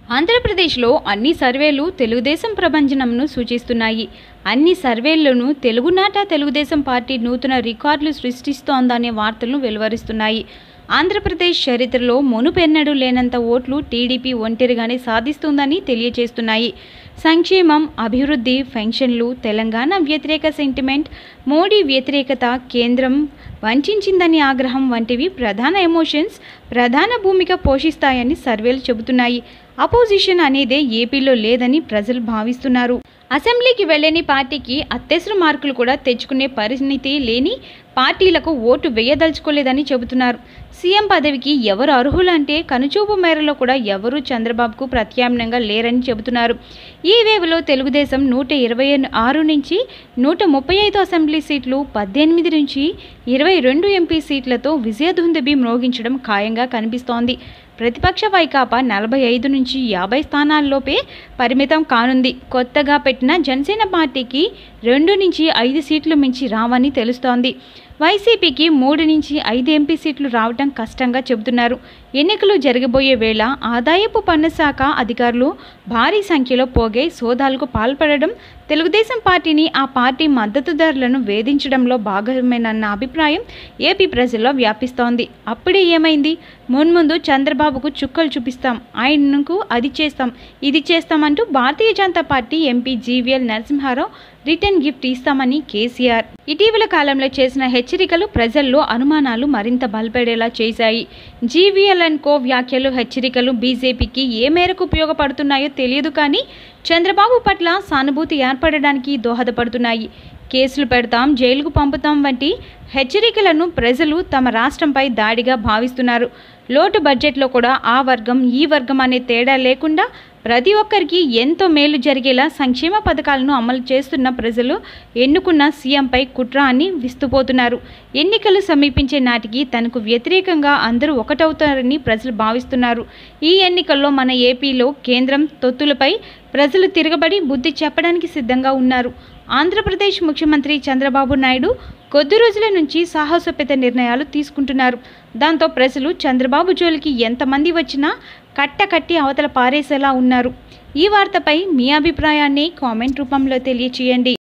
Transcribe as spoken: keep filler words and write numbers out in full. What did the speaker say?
ఆంధ్రప్రదేశ్లో అన్ని సర్వేలు తెలుగుదేశం ప్రభంజనంను సూచిస్తున్నాయి. అన్ని సర్వేల్లోనూ తెలుగునాట తెలుగుదేశం పార్టీ నూతన రికార్డులు సృష్టిస్తోందనే వార్తలను వెలువరిస్తున్నాయి. ఆంధ్రప్రదేశ్ చరిత్రలో మునుపెన్నడూ లేనంత ఓట్లు టీడీపీ ఒంటరిగానే సాధిస్తుందని తెలియజేస్తున్నాయి. సంక్షేమం, అభివృద్ధి, పెన్షన్లు, తెలంగాణ వ్యతిరేక సెంటిమెంట్, మోడీ వ్యతిరేకత, కేంద్రం వంచిందని ఆగ్రహం వంటివి ప్రధాన ఎమోషన్స్ ప్రధాన భూమిక పోషిస్తాయని సర్వేలు చెబుతున్నాయి. అపోజిషన్ అనేదే ఏపీలో లేదని ప్రజలు భావిస్తున్నారు. అసెంబ్లీకి వెళ్లేని పార్టీకి అత్యవసర మార్కులు కూడా తెచ్చుకునే పరిణితి లేని పార్టీలకు ఓటు వేయదలుచుకోలేదని చెబుతున్నారు. సీఎం పదవికి ఎవరు అర్హులంటే కనుచూపు మేరలో కూడా ఎవరూ చంద్రబాబుకు ప్రత్యామ్నాయంగా లేరని చెబుతున్నారు. ఈ వేవ్లో తెలుగుదేశం నూట ఇరవై ఆరు నుంచి నూట ముప్పై ఐదు అసెంబ్లీ సీట్లు, పద్దెనిమిది నుంచి ఇరవై రెండు ఎంపీ సీట్లతో విజయదుందుభి మ్రోగించడం ఖాయంగా కనిపిస్తోంది. ప్రతిపక్ష వైకాపా నలభై ఐదు నుంచి యాభై స్థానాల్లోపే పరిమితం కానుంది. కొత్తగా పెట్టిన జనసేన పార్టీకి రెండు నుంచి ఐదు సీట్లు మించి రావని తెలుస్తోంది. వైసీపీకి మూడు నుంచి ఐదు ఎంపీ సీట్లు రావడం కష్టంగా చెబుతున్నారు. ఎన్నికలు జరగబోయే వేళ ఆదాయపు పన్ను శాఖ అధికారులు భారీ సంఖ్యలో పోగై సోదాలకు పాల్పడడం తెలుగుదేశం పార్టీని, ఆ పార్టీ మద్దతుదారులను వేధించడంలో భాగమేనన్న అభిప్రాయం ఏపీ ప్రజల్లో వ్యాపిస్తోంది. అప్పుడే ఏమైంది? మున్ముందు చంద్రబాబుకు చుక్కలు చూపిస్తాం, ఆయనకు అది చేస్తాం, ఇది చేస్తామంటూ Bharatiya Janata party MP GVL Narasimha Rao return gift ఇస్తామని కేసీఆర్ ఇటీవల కాలంలో చేసిన హెచ్చరికలు ప్రజల్లో అనుమానాలు మరింత బలపడేలా చేశాయి. జీవీఎల్ అండ్ కో వ్యాఖ్యలు, హెచ్చరికలు బీజేపీకి ఏ మేరకు ఉపయోగపడుతున్నాయో తెలియదు, కానీ చంద్రబాబు పట్ల సానుభూతి ఏర్పడడానికి దోహదపడుతున్నాయి. కేసులు పెడతాం, జైలుకు పంపుతాం వంటి హెచ్చరికలను ప్రజలు తమ రాష్ట్రంపై దాడిగా భావిస్తున్నారు. లోటు బడ్జెట్లో కూడా ఆ వర్గం, ఈ వర్గం అనే తేడా లేకుండా ప్రతి ఒక్కరికి ఎంతో మేలు జరిగేలా సంక్షేమ పథకాలను అమలు చేస్తున్న ప్రజలు ఎన్నుకున్న సీఎంపై కుట్ర అని విస్తుపోతున్నారు. ఎన్నికలు సమీపించే నాటికి తనకు వ్యతిరేకంగా అందరూ ఒకటవుతారని ప్రజలు భావిస్తున్నారు. ఈ ఎన్నికల్లో మన ఏపీలో కేంద్రం తొత్తులపై ప్రజలు తిరగబడి బుద్ధి చెప్పడానికి సిద్ధంగా ఉన్నారు. ఆంధ్రప్రదేశ్ ముఖ్యమంత్రి చంద్రబాబు నాయుడు కొద్ది రోజుల నుంచి సాహసోపేత నిర్ణయాలు తీసుకుంటున్నారు. దాంతో ప్రజలు చంద్రబాబు జోలికి ఎంతమంది వచ్చినా కట్టకట్టి అవతల పారేసేలా ఉన్నారు. ఈ వార్తపై మీ అభిప్రాయాన్ని కామెంట్ రూపంలో తెలియచేయండి.